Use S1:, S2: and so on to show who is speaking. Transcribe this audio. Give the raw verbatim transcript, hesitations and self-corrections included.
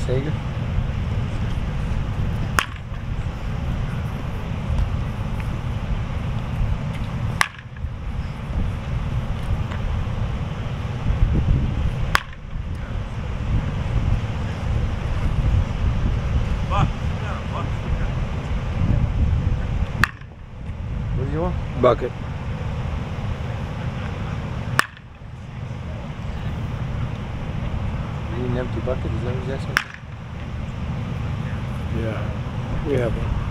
S1: Hager. What do you want?
S2: Bucket.
S1: You need an empty bucket? Is that what he's asking?
S2: Yeah, we have one.